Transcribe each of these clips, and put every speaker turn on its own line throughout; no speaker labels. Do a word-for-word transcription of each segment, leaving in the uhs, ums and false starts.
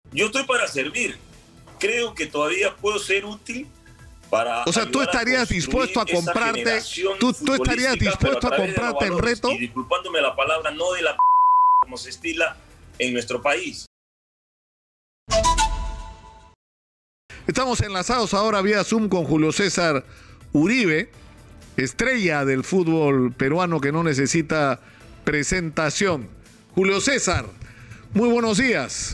Yo estoy para servir. Creo que todavía puedo ser útil para...
O sea, tú estarías dispuesto a comprarte... Tú, tú estarías dispuesto a comprarte el reto...
Y disculpándome la palabra, no de la... como se estila en nuestro país.
Estamos enlazados ahora vía Zoom con Julio César Uribe, estrella del fútbol peruano que no necesita presentación. Julio César, muy buenos días.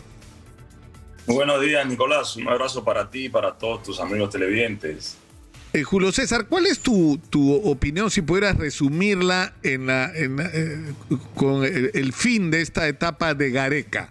Muy buenos días, Nicolás. Un abrazo para ti y para todos tus amigos televidentes.
Eh, Julio César, ¿cuál es tu, tu opinión, si pudieras resumirla en la, en, eh, con el, el fin de esta etapa de Gareca?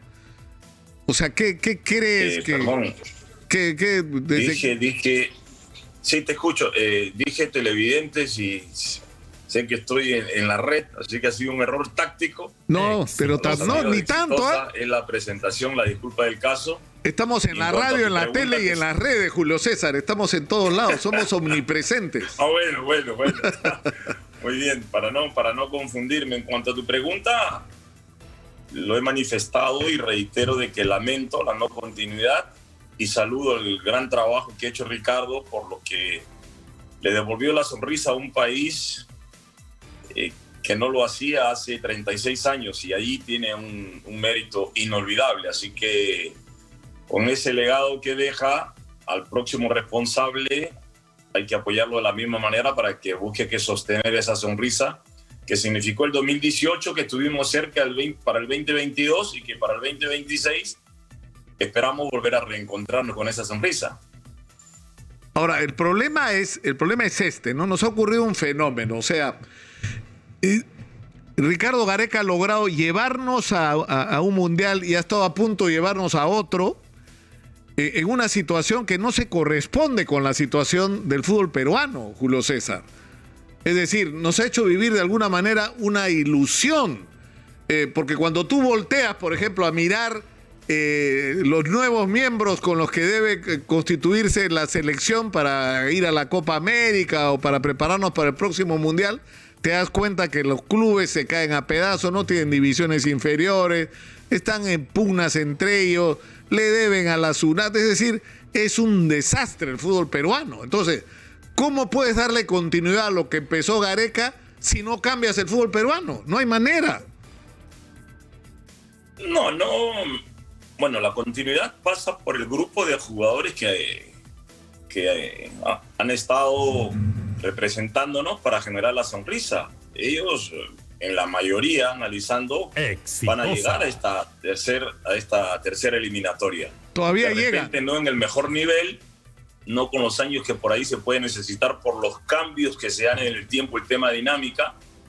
O sea, ¿qué, qué crees
eh,
que...
Perdón.
que, que desde...
Dije, dije... Sí, te escucho. Eh, dije televidentes y sé que estoy en, en la red, así que ha sido un error táctico.
No, eh, pero ta no, ni tanto. ¿eh?
Es la presentación, la disculpa del caso.
Estamos en la radio, en la tele y en las redes, Julio César. Estamos en todos lados, somos omnipresentes.
Ah, bueno, bueno, bueno. Muy bien, para no, para no confundirme. En cuanto a tu pregunta, lo he manifestado y reitero de que lamento la no continuidad y saludo el gran trabajo que ha hecho Ricardo por lo que le devolvió la sonrisa a un país eh, que no lo hacía hace treinta y seis años y ahí tiene un, un mérito inolvidable. Así que con ese legado que deja al próximo responsable hay que apoyarlo de la misma manera para que busque que sostener esa sonrisa que significó el dos mil dieciocho, que estuvimos cerca del veinte, para el veinte veintidós y que para el veinte veintiséis esperamos volver a reencontrarnos con esa sonrisa.
Ahora, el problema es, el problema es este, ¿no? Nos ha ocurrido un fenómeno, o sea, eh, Ricardo Gareca ha logrado llevarnos a, a, a un mundial y ha estado a punto de llevarnos a otro eh, en una situación que no se corresponde con la situación del fútbol peruano, Julio César. Es decir, nos ha hecho vivir de alguna manera una ilusión, eh, porque cuando tú volteas, por ejemplo, a mirar Eh, los nuevos miembros con los que debe constituirse la selección para ir a la Copa América o para prepararnos para el próximo Mundial, te das cuenta que los clubes se caen a pedazos, no tienen divisiones inferiores, están en pugnas entre ellos, le deben a la SUNAT, es decir, es un desastre el fútbol peruano. Entonces, ¿cómo puedes darle continuidad a lo que empezó Gareca si no cambias el fútbol peruano? No hay manera.
No, no... Bueno, la continuidad pasa por el grupo de jugadores que, que han estado representándonos para generar la sonrisa. Ellos, en la mayoría, analizando, exitosa, van a llegar a esta, tercer, a esta tercera eliminatoria.
Todavía
de repente,
llega.
No en el mejor nivel, no con los años que por ahí se puede necesitar por los cambios que se dan en el tiempo, el tema dinámica,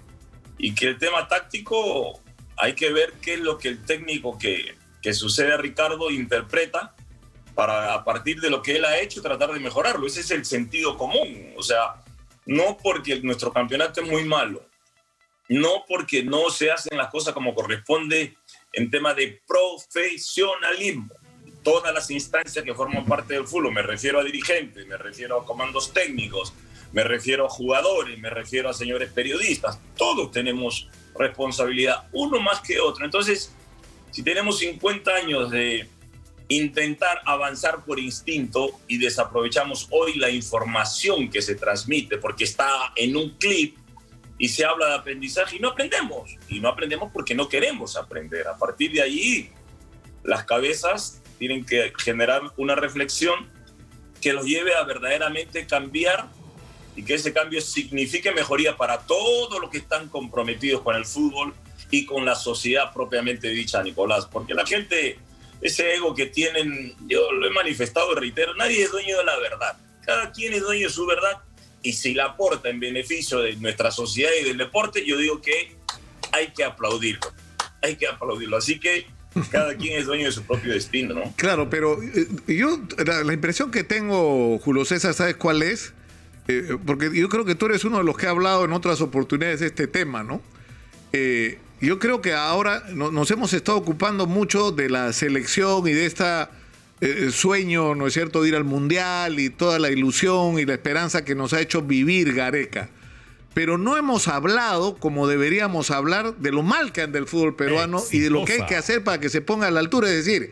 y que el tema táctico hay que ver qué es lo que el técnico que... que sucede a Ricardo interpreta para, a partir de lo que él ha hecho, tratar de mejorarlo. Ese es el sentido común. O sea, no porque nuestro campeonato es muy malo, no porque no se hacen las cosas como corresponde en tema de profesionalismo. Todas las instancias que forman parte del fútbol, me refiero a dirigentes, me refiero a comandos técnicos, me refiero a jugadores, me refiero a señores periodistas, todos tenemos responsabilidad, uno más que otro. Entonces, si tenemos cincuenta años de intentar avanzar por instinto y desaprovechamos hoy la información que se transmite porque está en un clip y se habla de aprendizaje y no aprendemos. Y no aprendemos porque no queremos aprender. A partir de ahí, las cabezas tienen que generar una reflexión que los lleve a verdaderamente cambiar y que ese cambio signifique mejoría para todos los que están comprometidos con el fútbol y con la sociedad propiamente dicha, Nicolás, porque la gente, ese ego que tienen, yo lo he manifestado y reitero, nadie es dueño de la verdad, cada quien es dueño de su verdad, y si la aporta en beneficio de nuestra sociedad y del deporte, yo digo que hay que aplaudirlo, hay que aplaudirlo, así que cada quien es dueño de su propio destino, ¿no?
Claro, pero eh, yo, la, la impresión que tengo, Julio César, ¿sabes cuál es? Eh, porque yo creo que tú eres uno de los que ha hablado en otras oportunidades de este tema, ¿no? Eh, Yo creo que ahora no, nos hemos estado ocupando mucho de la selección y de este eh, sueño, ¿no es cierto?, de ir al Mundial y toda la ilusión y la esperanza que nos ha hecho vivir Gareca. Pero no hemos hablado, como deberíamos hablar, de lo mal que anda el fútbol peruano exitosa y de lo que hay que hacer para que se ponga a la altura. Es decir,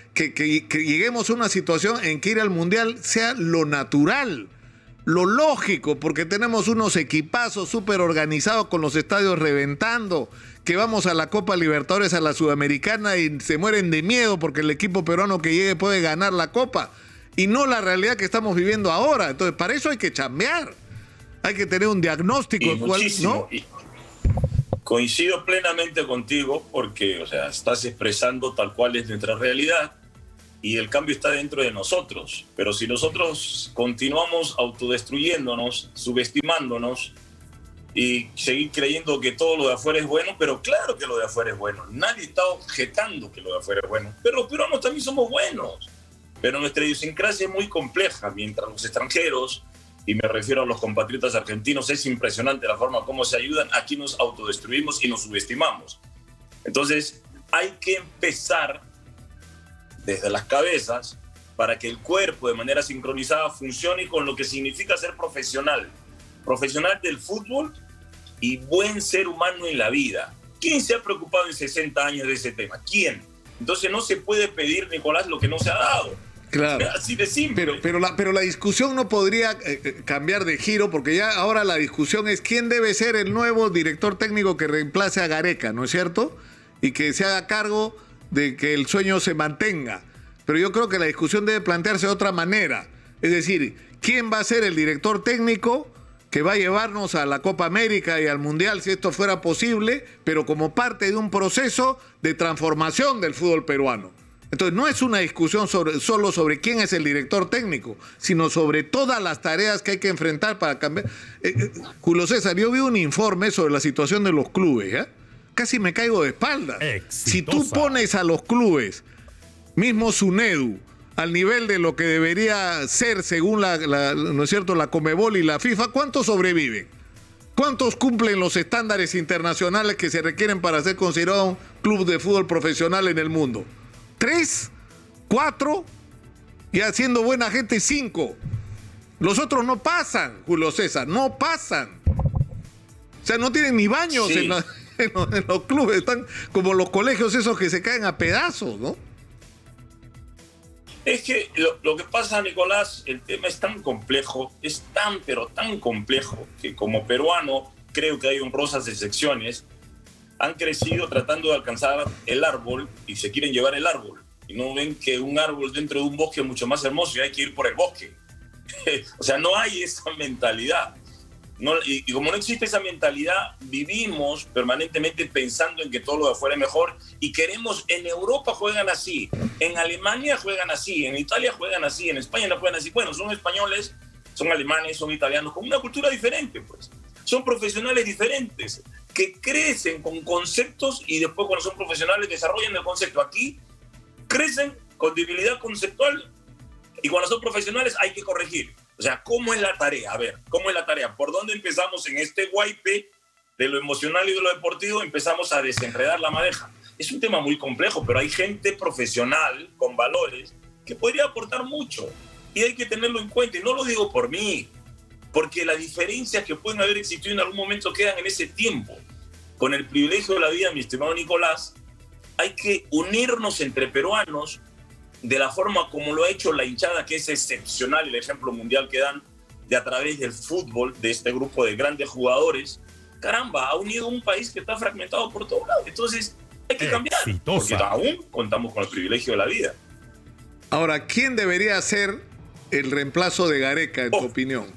que, que, que lleguemos a una situación en que ir al Mundial sea lo natural, lo lógico, porque tenemos unos equipazos súper organizados con los estadios reventando, que vamos a la Copa Libertadores, a la Sudamericana y se mueren de miedo porque el equipo peruano que llegue puede ganar la Copa, y no la realidad que estamos viviendo ahora. Entonces, para eso hay que chambear, hay que tener un diagnóstico.
Y
cual,
muchísimo,
¿no?
y coincido plenamente contigo porque, o sea, estás expresando tal cual es nuestra realidad y el cambio está dentro de nosotros. Pero si nosotros continuamos autodestruyéndonos, subestimándonos y seguir creyendo que todo lo de afuera es bueno, pero claro que lo de afuera es bueno. Nadie está objetando que lo de afuera es bueno. Pero los peruanos también somos buenos. Pero nuestra idiosincrasia es muy compleja, mientras los extranjeros, y me refiero a los compatriotas argentinos, es impresionante la forma como se ayudan, aquí nos autodestruimos y nos subestimamos. Entonces, hay que empezar desde las cabezas para que el cuerpo de manera sincronizada funcione con lo que significa ser profesional. Profesional del fútbol y buen ser humano en la vida. ¿Quién se ha preocupado en sesenta años de ese tema? ¿Quién? Entonces no se puede pedir, Nicolás, lo que no se ha dado.
Claro.
Así de simple.
Pero, pero, la, pero la discusión no podría eh, cambiar de giro, porque ya ahora la discusión es quién debe ser el nuevo director técnico que reemplace a Gareca, ¿no es cierto? Y que se haga cargo de que el sueño se mantenga. Pero yo creo que la discusión debe plantearse de otra manera. Es decir, ¿quién va a ser el director técnico que va a llevarnos a la Copa América y al Mundial si esto fuera posible, pero como parte de un proceso de transformación del fútbol peruano? Entonces no es una discusión sobre, solo sobre quién es el director técnico, sino sobre todas las tareas que hay que enfrentar para cambiar. Eh, eh, Julio César, yo vi un informe sobre la situación de los clubes, ¿eh? Casi me caigo de espaldas.
Exitosa.
Si tú pones a los clubes, mismo Sunedu, al nivel de lo que debería ser según la, la, ¿no es cierto?, la Conmebol y la FIFA, ¿cuántos sobreviven? ¿Cuántos cumplen los estándares internacionales que se requieren para ser considerado un club de fútbol profesional en el mundo? ¿Tres? ¿Cuatro? Y haciendo buena gente, cinco. Los otros no pasan, Julio César, no pasan. O sea, no tienen ni baños sí. en, la, en, los, en los clubes, están como los colegios esos que se caen a pedazos, ¿no?
Es que lo, lo que pasa, Nicolás, el tema es tan complejo, es tan, pero tan complejo, que como peruano creo que hay honrosas excepciones, han crecido tratando de alcanzar el árbol y se quieren llevar el árbol. Y no ven que un árbol dentro de un bosque es mucho más hermoso y hay que ir por el bosque. O sea, no hay esa mentalidad. No, y, y como no existe esa mentalidad, vivimos permanentemente pensando en que todo lo de afuera es mejor y queremos, en Europa juegan así, en Alemania juegan así, en Italia juegan así, en España no juegan así. Bueno, son españoles, son alemanes, son italianos, con una cultura diferente, pues. Son profesionales diferentes, que crecen con conceptos y después cuando son profesionales desarrollan el concepto. Aquí crecen con debilidad conceptual y cuando son profesionales hay que corregir. O sea, ¿cómo es la tarea? A ver, ¿cómo es la tarea? ¿Por dónde empezamos en este guaype de lo emocional y de lo deportivo? Empezamos a desenredar la madeja. Es un tema muy complejo, pero hay gente profesional con valores que podría aportar mucho y hay que tenerlo en cuenta. Y no lo digo por mí, porque las diferencias que pueden haber existido en algún momento quedan en ese tiempo. Con el privilegio de la vida, mi estimado Nicolás, hay que unirnos entre peruanos de la forma como lo ha hecho la hinchada, que es excepcional, el ejemplo mundial que dan de a través del fútbol, de este grupo de grandes jugadores. Caramba, ha unido un país que está fragmentado por todos lados. Entonces hay que cambiar,
Exitosa.
porque aún contamos con el privilegio de la vida.
Ahora, ¿quién debería ser el reemplazo de Gareca, en oh. tu opinión?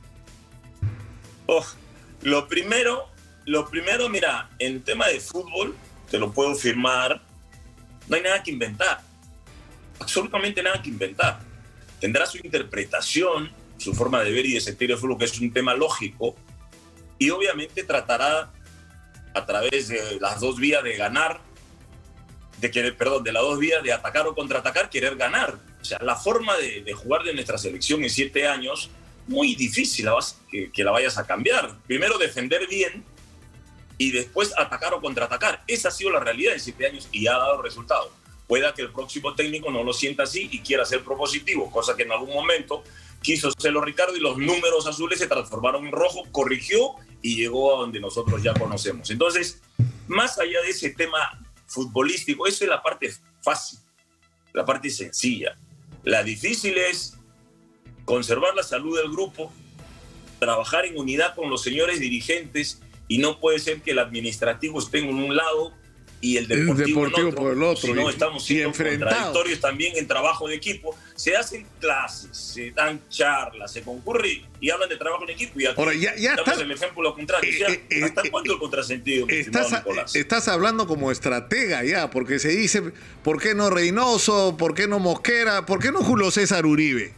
Oh, lo primero, lo primero, mira, en tema de fútbol, te lo puedo firmar, no hay nada que inventar. Absolutamente nada que inventar. Tendrá su interpretación, su forma de ver y de sentir el fútbol, que es un tema lógico, y obviamente tratará a través de las dos vías de ganar, de querer, perdón, de las dos vías de atacar o contraatacar, querer ganar. O sea, la forma de, de jugar de nuestra selección en siete años, muy difícil la vas, que, que la vayas a cambiar. Primero defender bien y después atacar o contraatacar. Esa ha sido la realidad en siete años y ha dado resultado. Pueda que el próximo técnico no lo sienta así y quiera ser propositivo, cosa que en algún momento quiso hacerlo Ricardo y los números azules se transformaron en rojo, corrigió y llegó a donde nosotros ya conocemos. Entonces, más allá de ese tema futbolístico, eso es la parte fácil. La parte sencilla. La difícil es conservar la salud del grupo, trabajar en unidad con los señores dirigentes, y no puede ser que el administrativo esté en un lado y el deportivo,
el deportivo
en otro,
por el otro.
Si no,
y,
estamos siendo contradictorios también en trabajo de equipo. Se hacen clases, se dan charlas, se concurre y hablan de trabajo en equipo. Y aquí
Ahora, ya, ya
damos
está,
el ejemplo lo contrario. Eh, o sea, eh, ¿hasta eh, cuándo el contrasentido, mi
estás,
Nicolás?
Estás hablando como estratega ya, porque se dice, ¿por qué no Reynoso? ¿Por qué no Mosquera? ¿Por qué no Julio César Uribe?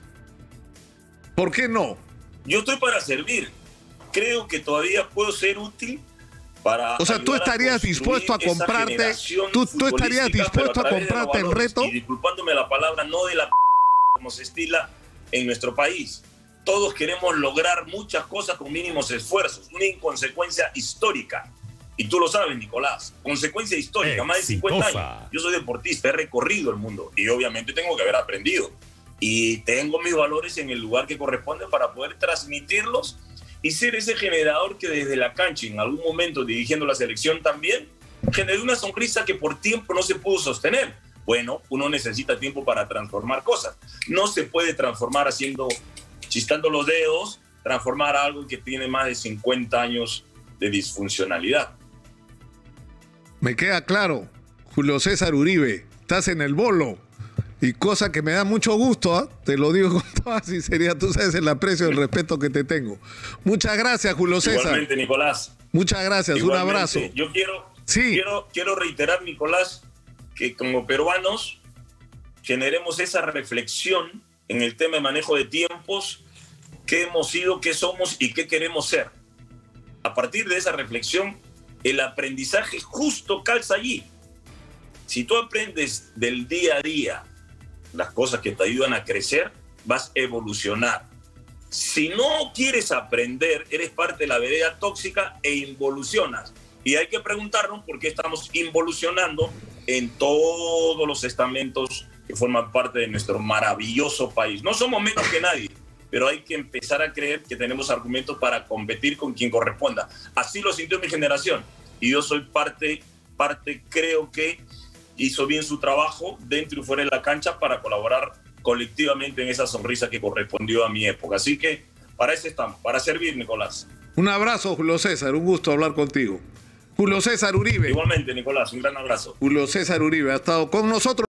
¿Por qué no?
Yo estoy para servir. Creo que todavía puedo ser útil para.
O sea, tú estarías dispuesto a comprarte, tú, tú estarías dispuesto a, a comprarte el reto.
Y disculpándome la palabra, no de la como se estila en nuestro país. Todos queremos lograr muchas cosas con mínimos esfuerzos, una inconsecuencia histórica. Y tú lo sabes, Nicolás, consecuencia histórica, Exitosa. Más de cincuenta años. Yo soy deportista, he recorrido el mundo y obviamente tengo que haber aprendido. Y tengo mis valores en el lugar que corresponde para poder transmitirlos y ser ese generador que desde la cancha, en algún momento dirigiendo la selección también, generó una sonrisa que por tiempo no se pudo sostener. Bueno, uno necesita tiempo para transformar cosas. No se puede transformar haciendo, chistando los dedos, transformar algo que tiene más de cincuenta años de disfuncionalidad.
Me queda claro, Julio César Uribe, estás en el bolo. Y cosa que me da mucho gusto, ¿eh? Te lo digo con toda sinceridad, tú sabes el aprecio y el respeto que te tengo. Muchas gracias, Julio César.
Igualmente, Nicolás.
Muchas gracias, Igualmente, un abrazo.
Yo quiero,
sí.
quiero, quiero reiterar, Nicolás, que como peruanos generemos esa reflexión en el tema de manejo de tiempos, qué hemos sido, qué somos y qué queremos ser. A partir de esa reflexión, el aprendizaje justo calza allí. Si tú aprendes del día a día las cosas que te ayudan a crecer, vas a evolucionar. Si no quieres aprender, eres parte de la vereda tóxica e involucionas. Y hay que preguntarnos por qué estamos involucionando en todos los estamentos que forman parte de nuestro maravilloso país. No somos menos que nadie, pero hay que empezar a creer que tenemos argumentos para competir con quien corresponda. Así lo sintió mi generación. Y yo soy parte, parte creo que hizo bien su trabajo dentro y fuera de la cancha para colaborar colectivamente en esa sonrisa que correspondió a mi época. Así que para eso estamos, para servir, Nicolás.
Un abrazo, Julio César, un gusto hablar contigo. Julio César Uribe.
Igualmente, Nicolás, un gran abrazo.
Julio César Uribe ha estado con nosotros.